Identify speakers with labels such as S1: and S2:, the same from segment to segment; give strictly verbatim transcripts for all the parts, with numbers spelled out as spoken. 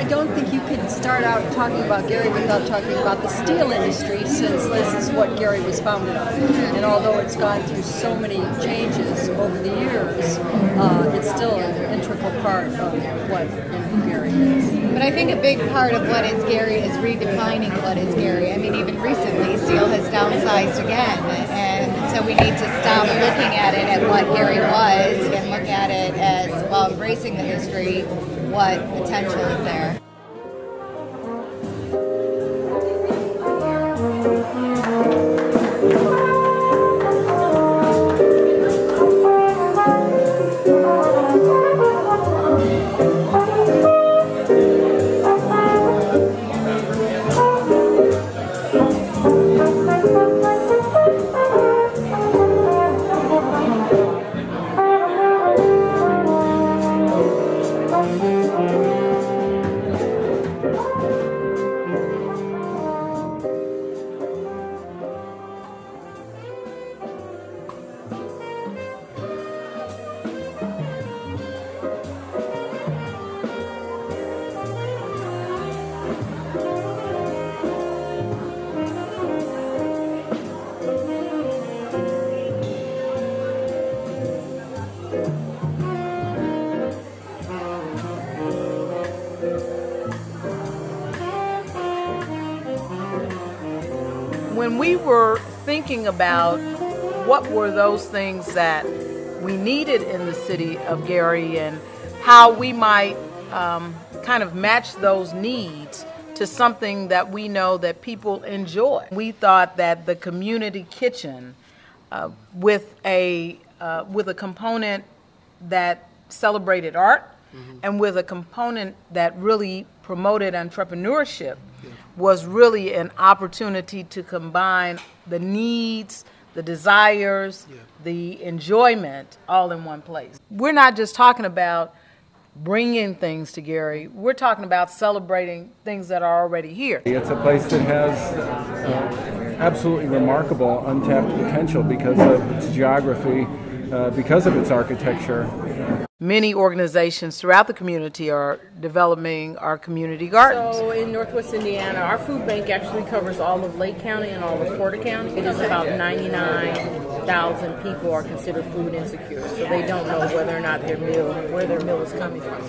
S1: I don't think you could start out talking about Gary without talking about the steel industry, since this is what Gary was founded on. And although it's gone through so many changes over the years, uh, it's still an integral part of what and who Gary is.
S2: But I think a big part of what is Gary is redefining what is Gary. I mean, even recently, steel has downsized again, and so we need to stop looking at it at what Gary was and look at it as, while embracing the history, what potential is there.
S3: When we were thinking about what were those things that we needed in the city of Gary and how we might um, kind of match those needs to something that we know that people enjoy, we thought that the community kitchen uh, with a uh, with a component that celebrated art mm-hmm. and with a component that really promoted entrepreneurship was really an opportunity to combine the needs, the desires, yeah. the enjoyment all in one place. We're not just talking about bringing things to Gary, we're talking about celebrating things that are already here.
S4: It's a place that has uh, absolutely remarkable untapped potential because of its geography, uh, because of its architecture.
S3: Many organizations throughout the community are developing our community gardens.
S5: So in Northwest Indiana, our food bank actually covers all of Lake County and all of Porter County. It is about ninety-nine thousand people are considered food insecure, so they don't know whether or not their meal, where their meal is coming from.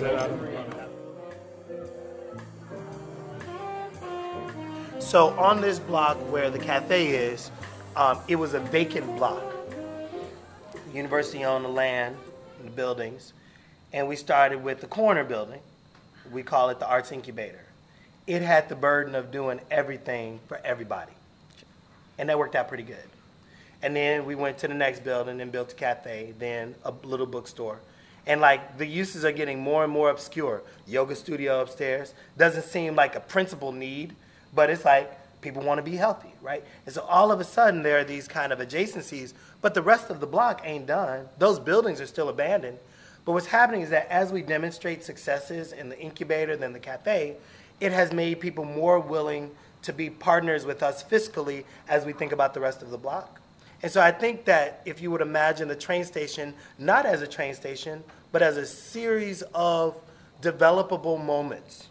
S6: So on this block where the cafe is, um, it was a vacant block. The university owned the land and the buildings. And we started with the corner building. We call it the Arts Incubator. It had the burden of doing everything for everybody. And that worked out pretty good. And then we went to the next building and built a cafe, then a little bookstore. And like the uses are getting more and more obscure. Yoga studio upstairs doesn't seem like a principal need, but it's like people want to be healthy, right? And so all of a sudden there are these kind of adjacencies, but the rest of the block ain't done. Those buildings are still abandoned. But what's happening is that as we demonstrate successes in the incubator than the cafe, it has made people more willing to be partners with us fiscally as we think about the rest of the block. And so I think that if you would imagine the train station not as a train station, but as a series of developable moments,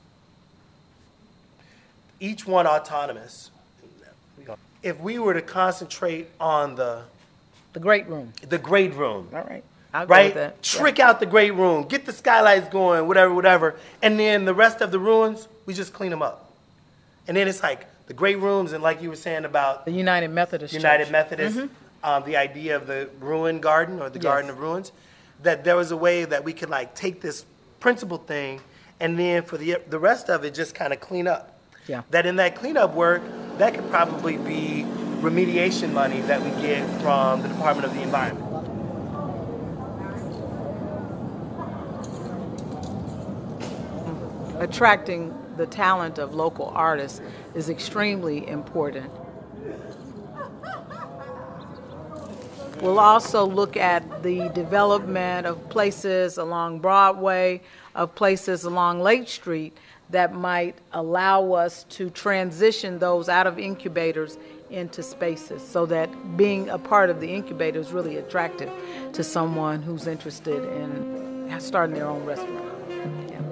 S6: each one autonomous, if we were to concentrate on the
S3: the great room,
S6: the great room,
S3: all right. I'll
S6: right?
S3: go with that.
S6: Trick
S3: yeah.
S6: out the great room, get the skylights going, whatever, whatever. And then the rest of the ruins, we just clean them up. And then it's like the great rooms, and like you were saying about
S3: the United Methodist
S6: United
S3: Church.
S6: Methodist,
S3: mm-hmm.
S6: um, the idea of the ruin garden or the
S3: yes.
S6: garden of ruins, that there was a way that we could like take this principal thing and then for the, the rest of it just kind of clean up.
S3: Yeah.
S6: That in that cleanup work, that could probably be remediation money that we get from the Department of the Environment.
S3: Attracting the talent of local artists is extremely important. We'll also look at the development of places along Broadway, of places along Lake Street that might allow us to transition those out of incubators into spaces so that being a part of the incubator is really attractive to someone who's interested in starting their own restaurant. Yeah.